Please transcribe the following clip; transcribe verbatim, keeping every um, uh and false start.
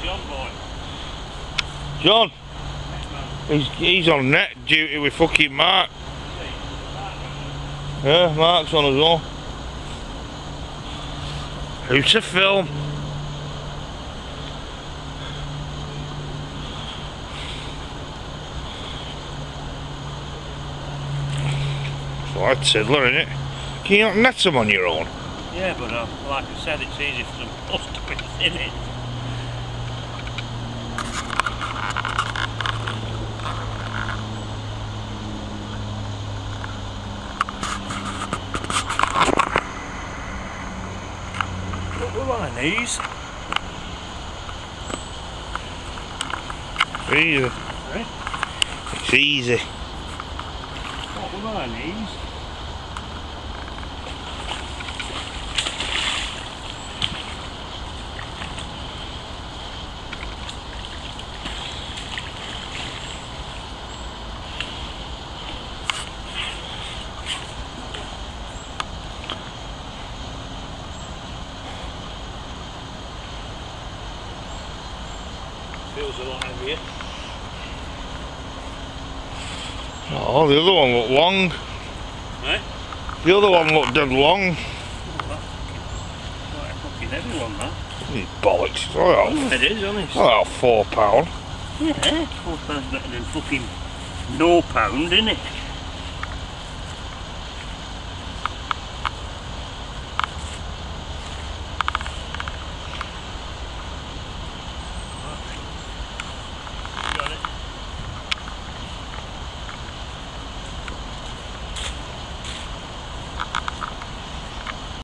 John boy. John? He's, he's on net duty with fucking Mark. Yeah, Mark's on as well. Who's to film? It's like Tiddler, isn't it? Can you not net them on your own? Yeah, but uh, like I said, it's easy for them post to be in it. What were my knees? It's easy. Eh? It's easy. What were my knees? Feels a lot heavier. Oh, the other one looked long. Eh? The other one looked dead long. Oh, that's quite a fucking heavy one, that. These bollocks. Oh, Oh, it is, honest. oh, four pound. Yeah, four pounds better than fucking no pound, isn't it?